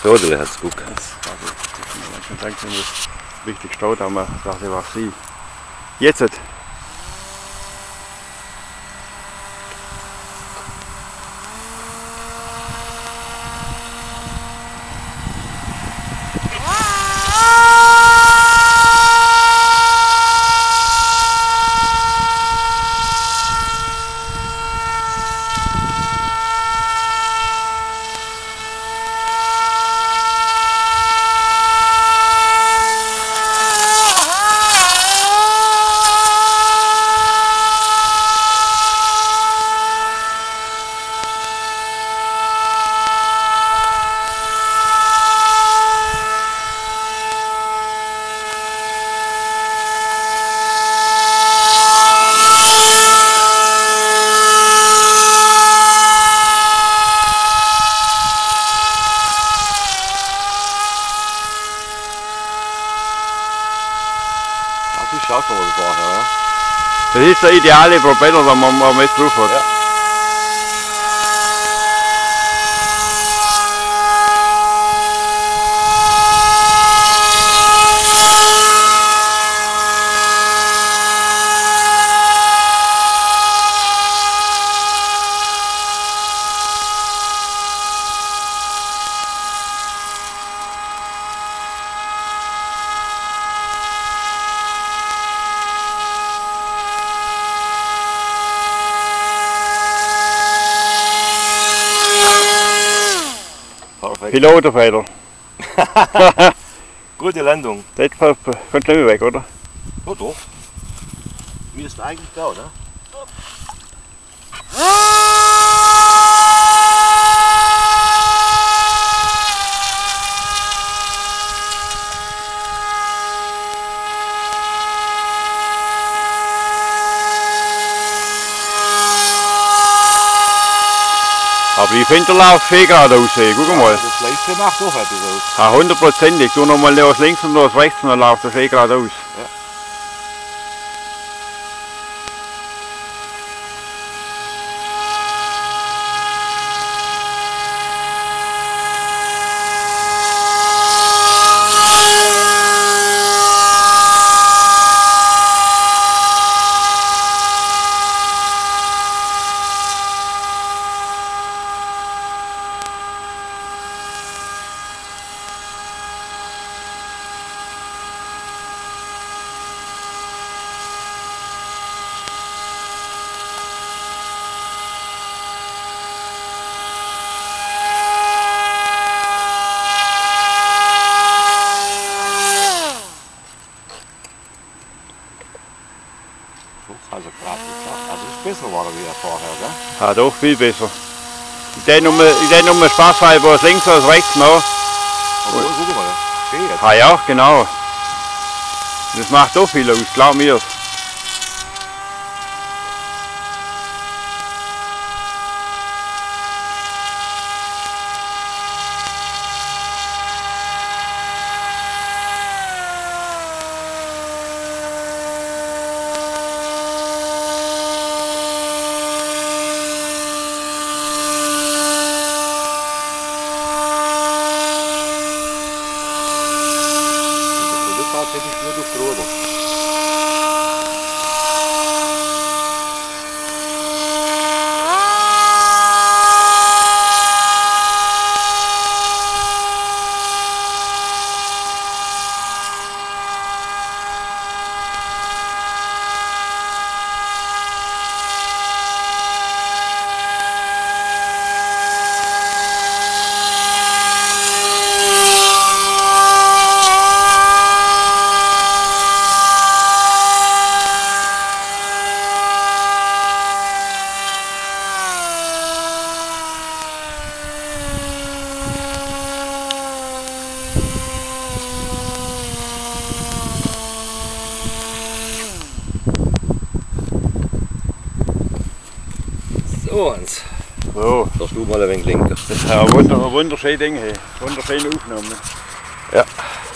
Todele hat es gut. Ich schon sagen, das ist richtig staut, aber man dachte, was sie. Jetzt! Das ist der ideale Propeller, den man mit drauf hat. Ja. Pilotenfeder. Gute Landung. Das kommt nicht mehr weg, oder? Ja doch. Mir ist eigentlich da, ne? Aber ich finde, der läuft viel geradeaus. Guck mal. Das Leiste macht auch etwas aus. Ja, 100%. Ich tue nochmal aus links und aus rechts und dann läuft er viel geradeaus. Ja. Also gerade gesagt, also ist besser war er wie vorher, gell? Ja, doch viel besser. Ich denke nur Spaßhalber aus links aus rechts noch. Aber guck mal, steht. Ah ja, genau. Das macht doch viel aus, glaub mir. Hätte ich nur durchgerufen. So, Hans. So. Darfst du mal ein wenig lenken. Das ist ein wunderschönes Ding hier. Wunderschöne Aufnahme. Ja.